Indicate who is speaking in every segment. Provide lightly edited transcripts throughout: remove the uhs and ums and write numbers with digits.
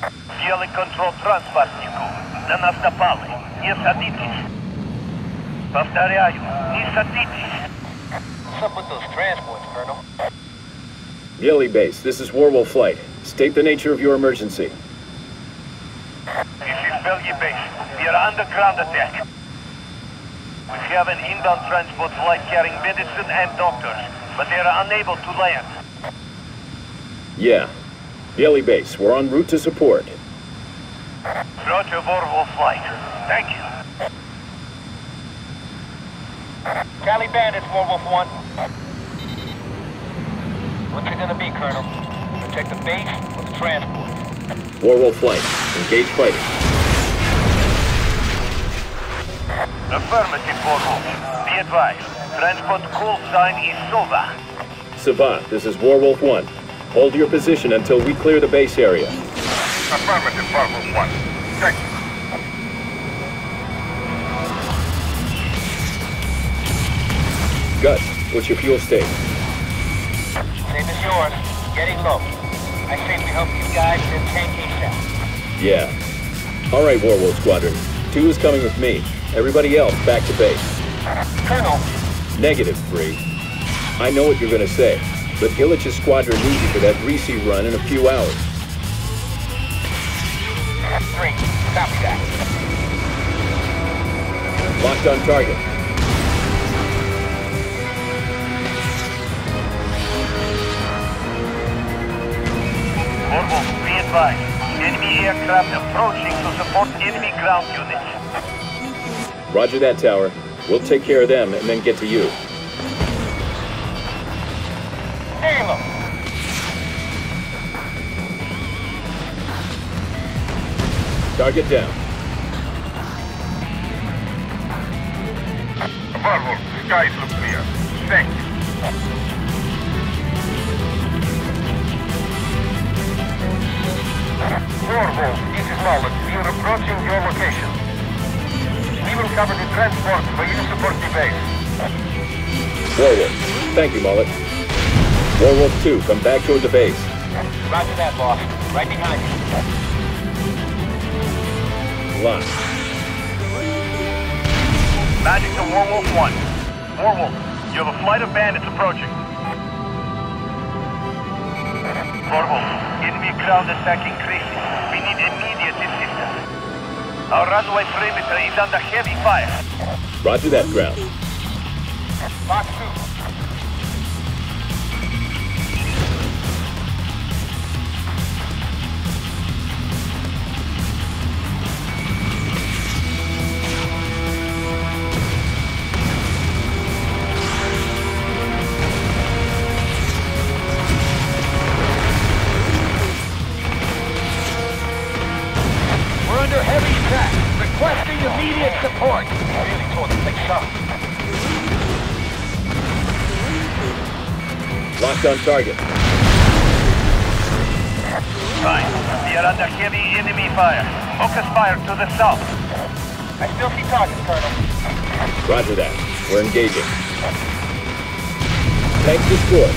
Speaker 1: Делай контроль транспортнику. На нас напали. Не садитесь. Повторяю, не садитесь.
Speaker 2: What's up with those transports, Colonel?
Speaker 3: Gilly Base, this is Warwolf Flight. State the nature of your emergency.
Speaker 1: This is Belgian Base. We are under ground attack. We have an inbound transport flight carrying medicine and doctors, but they are unable to land.
Speaker 3: Yeah. Gilly Base, we're en route to support.
Speaker 1: Roger, Warwolf Flight. Thank you.
Speaker 2: Cali Bandits, Warwolf 1. What's it gonna be, Colonel? Protect the base or the transport?
Speaker 3: Warwolf Flight, engage fighting.
Speaker 1: Affirmative, Warwolf. Be advised. Transport call sign is SOVA.
Speaker 3: Savant, this is Warwolf 1. Hold your position until we clear the base area.
Speaker 1: Affirmative, Warwolf 1. Thank you.
Speaker 3: Gus, what's your fuel state?
Speaker 2: Same as yours. Getting low. I say we help you guys and tank ASAP.
Speaker 3: Yeah. Alright, Warwolf Squadron. 2 is coming with me. Everybody else, back to base.
Speaker 2: Colonel!
Speaker 3: Negative, 3. I know what you're gonna say, but Illich's squadron needs you for that greasy run in a few hours.
Speaker 2: 3. Copy that.
Speaker 3: Locked on target.
Speaker 1: Warwolf, be advised. Enemy aircraft approaching to support enemy ground units.
Speaker 3: Roger that, Tower. We'll take care of them and then get to you.
Speaker 2: Halo!
Speaker 3: Target down.
Speaker 1: Warwolf, skies look clear. Thank you.
Speaker 2: Warwolf, this is Knowledge. We are approaching your location. We will cover the transport for you to support the base.
Speaker 3: Warwolf. Thank you, Mullet. Warwolf 2, come back toward the base.
Speaker 2: Roger that, boss. Right behind you.
Speaker 3: Locked.
Speaker 1: Magic to Warwolf 1. Warwolf, you have a flight of bandits approaching. Warwolf, enemy ground attack increasing. We need immediate assistance. Our runway perimeter is under heavy fire.
Speaker 3: Roger that, ground.
Speaker 2: Box 2. Requesting immediate support. Really tore the place up.
Speaker 3: Locked on target.
Speaker 1: Fine. We are under heavy enemy fire. Focus fire to the south.
Speaker 2: I still see targets, Colonel.
Speaker 3: Roger that. We're engaging. Tank destroyed.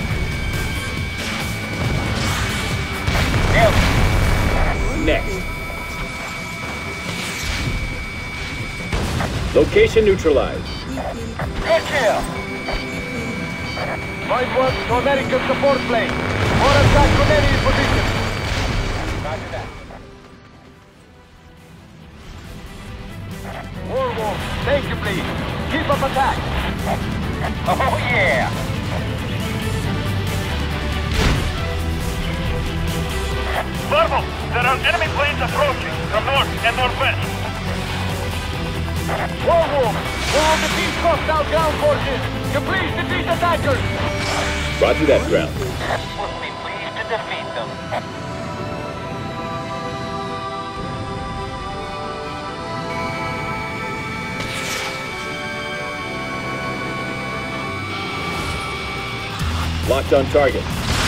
Speaker 3: Next. Location neutralized.
Speaker 2: Good kill. Find one to American support plane. More attack from enemy position. Roger that. Warwolf, thank you, please. Keep up attack. Oh, yeah.
Speaker 1: Warwolf, there are enemy planes approaching from north and northwest.
Speaker 2: Warwolf, all defeat hostile ground forces. You please defeat attackers.
Speaker 3: Roger that, ground.
Speaker 2: We'll be pleased to defeat them.
Speaker 3: Locked on target.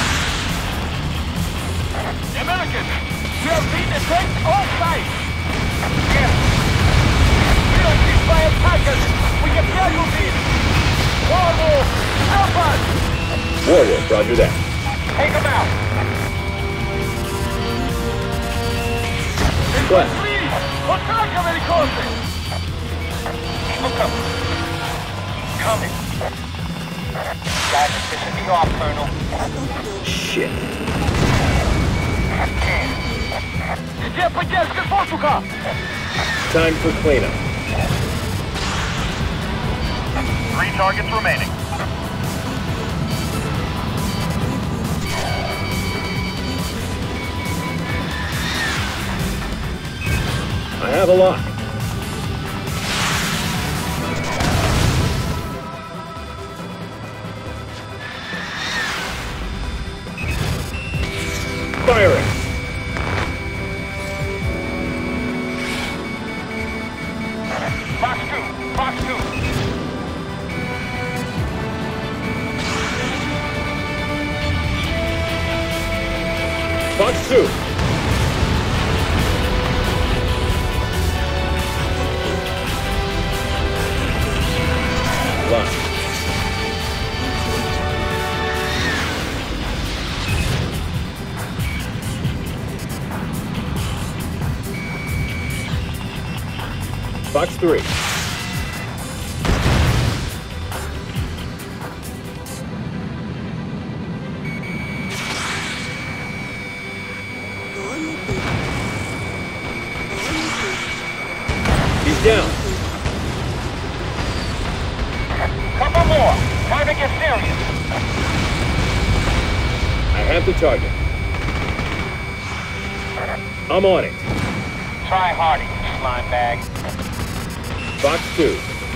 Speaker 2: The Americans, we are being attacked all sides. Yes. We don't be by attackers. We get casualties. Warwolf, help us.
Speaker 3: Warwolf, roger that.
Speaker 2: Take them out.
Speaker 3: Request.
Speaker 2: Please! Attack helicopter! Keep coming. Coming. Guys are pissing me off, Colonel.
Speaker 3: Shit.
Speaker 2: Где поддержка воздуха?
Speaker 3: Time for cleanup.
Speaker 1: 3 targets remaining.
Speaker 3: I have a lock. Firing.
Speaker 2: Fox 2! Fox 2!
Speaker 3: Fox 2. Lock. Fox 3. He's down.
Speaker 2: Couple more! Time to get serious!
Speaker 3: I have the target. I'm on it.
Speaker 2: Try harder, you slime bag.
Speaker 3: Fox 2.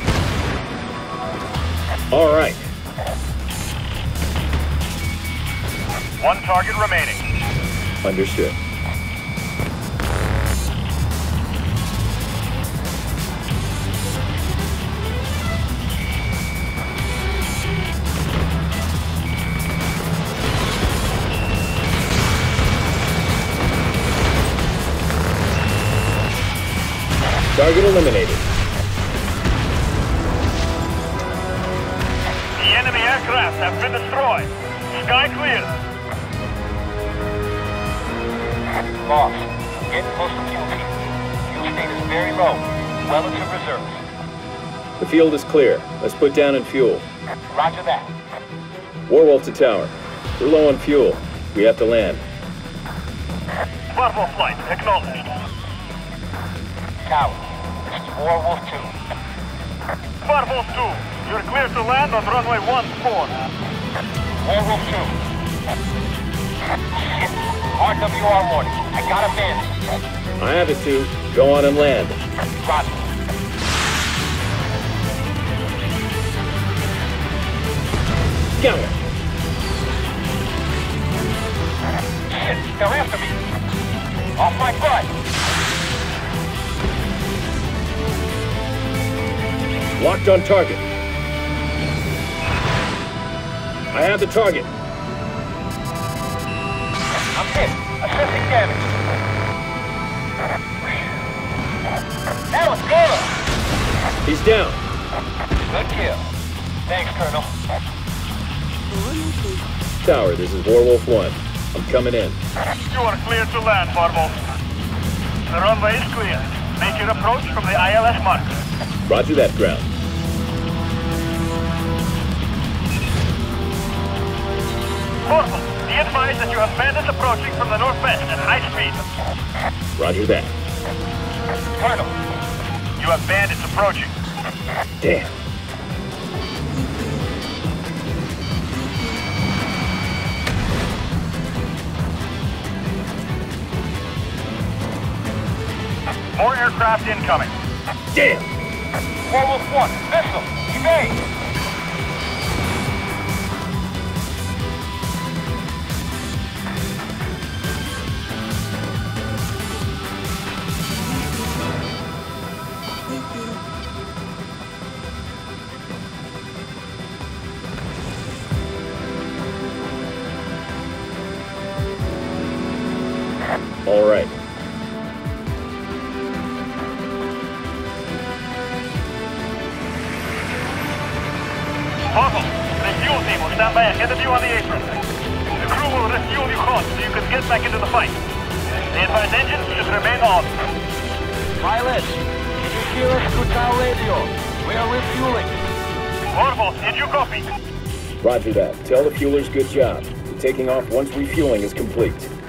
Speaker 3: All right.
Speaker 1: 1 target remaining.
Speaker 3: Understood. Target eliminated.
Speaker 1: The enemy aircraft have been destroyed. Sky clear.
Speaker 2: Boss, I'm getting close to fuel heat. Fuel state is very low. Well into reserves.
Speaker 3: The field is clear. Let's put down and fuel.
Speaker 2: Roger that.
Speaker 3: Warwolf to tower. We're low on fuel. We have to land.
Speaker 1: Warwolf flight acknowledged.
Speaker 2: Tower, this is Warwolf 2.
Speaker 1: Warwolf 2, you're clear to land on runway 14.
Speaker 2: Warwolf 2. Shit. RWR warning. I got a bandit.
Speaker 3: I have it too. Go on and land.
Speaker 2: Roger.
Speaker 3: Got it.
Speaker 2: Shit, they're after me. Off my butt.
Speaker 3: Locked on target. I have the target.
Speaker 2: I'm hit. Assessing damage. That was good.
Speaker 3: He's down.
Speaker 2: Good kill. Thanks, Colonel.
Speaker 3: Tower, this is Warwolf 1. I'm coming in.
Speaker 1: You are clear to land, Warwolf. The runway is clear. Make your approach from the ILS marker.
Speaker 3: Roger that, ground.
Speaker 1: Warwolf, be advised that you have bandits approaching from the northwest at high speed.
Speaker 3: Roger that.
Speaker 1: Colonel, you have bandits approaching.
Speaker 3: Damn.
Speaker 1: More aircraft incoming.
Speaker 3: Damn.
Speaker 2: Warwolf 1, missile, evade.
Speaker 3: All right.
Speaker 1: Warwolf, the fuel team will stand by ahead of you on the apron. The crew will refuel you hot so you can get back into the fight. The advanced engines should remain on.
Speaker 2: Pilot, can you hear us through tower radio? We are refueling.
Speaker 1: Corvo, did you copy?
Speaker 3: Roger that. Tell the fuelers good job. We're taking off once refueling is complete.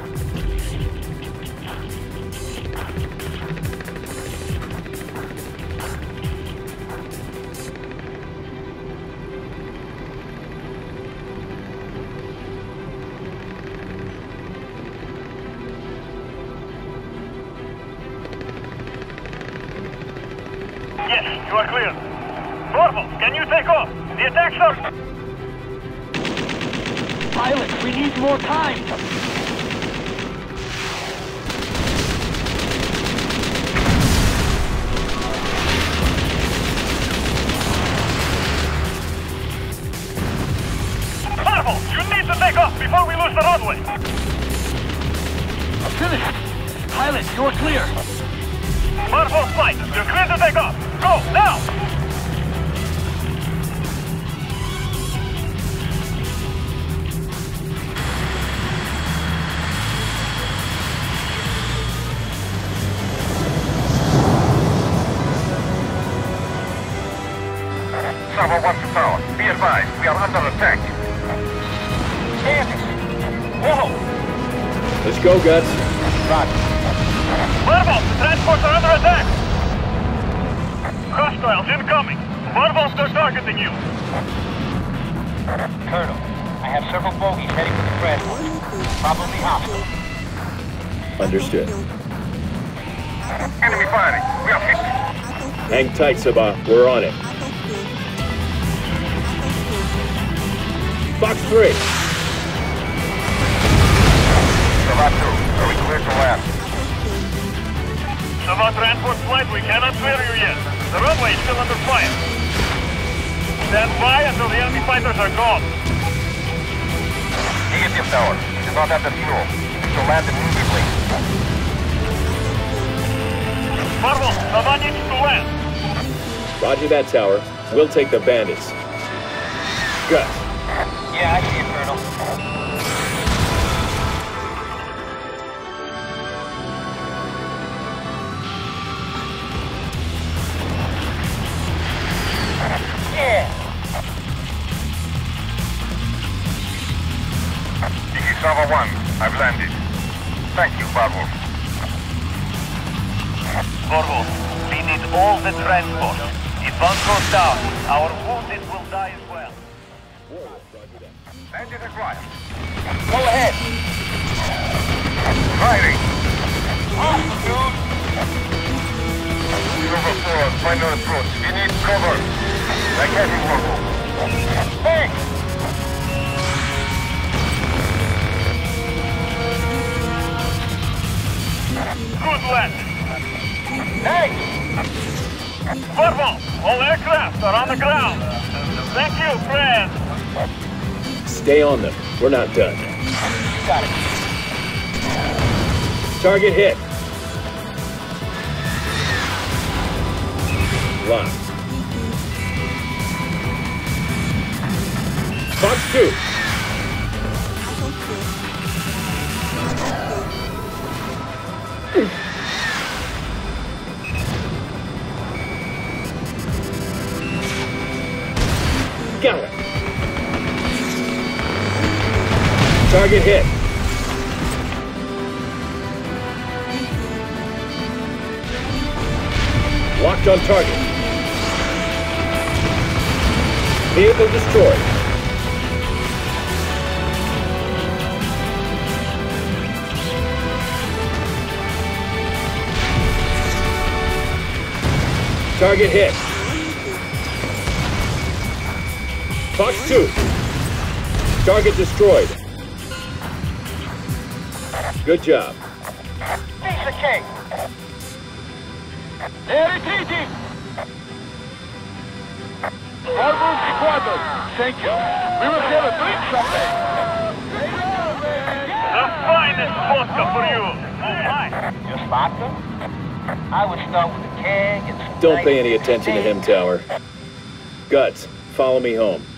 Speaker 1: Yes, you are clear. Corvo, can you take off? The attack's up!
Speaker 2: Pilot, we need more time.
Speaker 1: Corvo, you need to take off before we lose the runway!
Speaker 2: Finished. Pilot, you're clear.
Speaker 1: Corvo flight, you're clear to take off! Go, now!
Speaker 4: Bravo 1 to tower. Be advised, we are under attack.
Speaker 1: Whoa!
Speaker 3: Let's go, Guts.
Speaker 1: Bravo, the transports are under attack! Hostiles incoming! Bravo, they're targeting you!
Speaker 4: Colonel, I have several bogies heading for the transport. Probably hostile.
Speaker 3: Understood.
Speaker 4: Enemy firing. We are hit.
Speaker 3: Hang tight, Sabah. We're on it. Fox 3.
Speaker 4: Savat 2, are we clear to land?
Speaker 1: Savat transport flight, we cannot clear you yet. The runway is still under fire. Stand by until the enemy fighters are gone.
Speaker 4: Negative tower. We do not have the fuel. We shall land immediately.
Speaker 1: Marvel, Savat needs to land.
Speaker 3: Roger that, tower. We'll take the bandits. Guts.
Speaker 4: Yeah, I see it, Colonel. Yeah. This is Bravo 1. I've landed. Thank you, Bravo.
Speaker 1: Corvo, we need all the transport. If one goes down, our wounded will die as well.
Speaker 4: Landed across.
Speaker 2: Go ahead.
Speaker 4: Firing. Awesome, dude. Silver 4, final approach. We need cover. Like heavy Corvo.
Speaker 2: Thanks.
Speaker 1: Good landing.
Speaker 2: Thanks.
Speaker 1: Corvo, all aircraft are on the ground. Thank you, friend.
Speaker 3: Stay on them. We're not done.
Speaker 2: Got it.
Speaker 3: Target hit. Locked. Fox 2. Got it. Target hit. Locked on target. Vehicle destroyed. Target hit. Fox 2. Target destroyed. Good job.
Speaker 2: Piece of cake. They're retreating. Marble Squadron, thank you. We will have a drink someday.
Speaker 1: The finest vodka for you. Oh my.
Speaker 2: Just vodka? I would start with a keg and some
Speaker 3: Don't
Speaker 2: nice
Speaker 3: pay any attention to him, Tower. Guts, follow me home.